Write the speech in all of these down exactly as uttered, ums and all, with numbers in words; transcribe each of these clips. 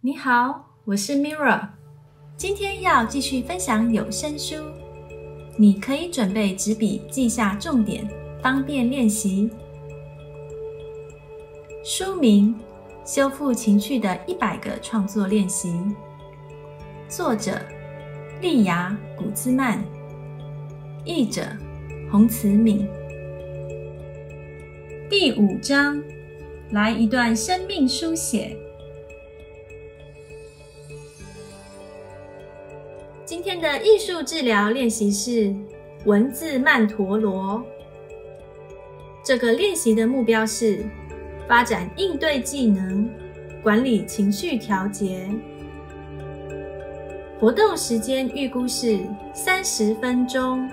你好，我是 Mira， 今天要继续分享有声书。你可以准备纸笔记下重点，方便练习。书名：修复情绪的一百个创作练习。作者：莉亚·古兹曼，译者：洪慈敏。第五章，来一段生命书写。今天的艺术治疗练习是文字曼陀罗。这个练习的目标是发展应对技能，管理情绪调节。活动时间预估是三十分钟。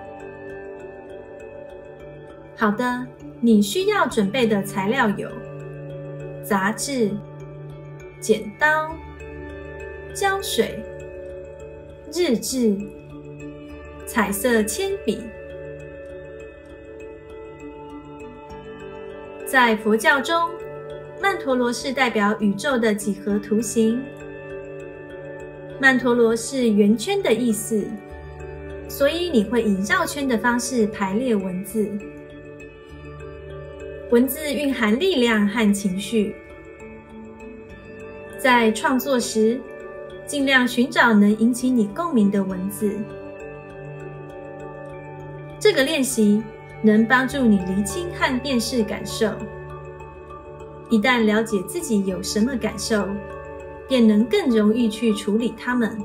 好的，你需要准备的材料有杂志、剪刀、胶水、日志、彩色铅笔。在佛教中，曼陀罗是代表宇宙的几何图形。曼陀罗是圆圈的意思，所以你会以绕圈的方式排列文字。文字蕴含力量和情绪。在创作时，尽量寻找能引起你共鸣的文字。这个练习能帮助你厘清和辨识感受。一旦了解自己有什么感受，便能更容易去处理它们。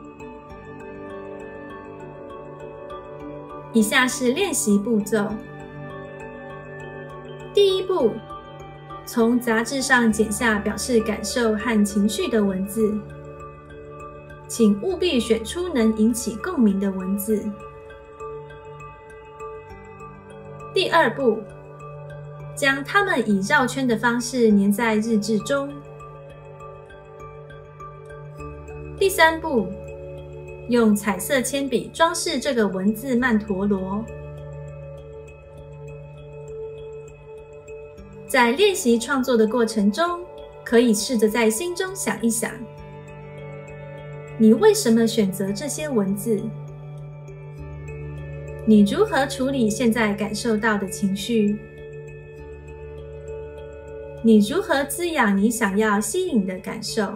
以下是练习步骤。第一步，从杂志上剪下表示感受和情绪的文字。请务必选出能引起共鸣的文字。第二步，将它们以绕圈的方式粘在日志中。第三步，用彩色铅笔装饰这个文字曼陀罗。在练习创作的过程中，可以试着在心中想一想，你为什么选择这些文字？你如何处理现在感受到的情绪？你如何滋养你想要吸引的感受？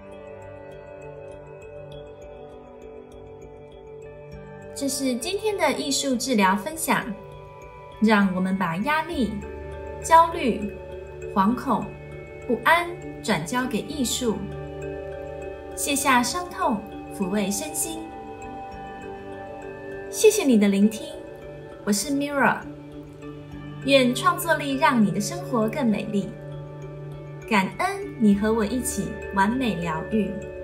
这是今天的艺术治疗分享，让我们把压力、焦虑、惶恐、不安转交给艺术，卸下伤痛，抚慰身心。谢谢你的聆听，我是 Mira， 愿创作力让你的生活更美丽。感恩你和我一起完美疗愈。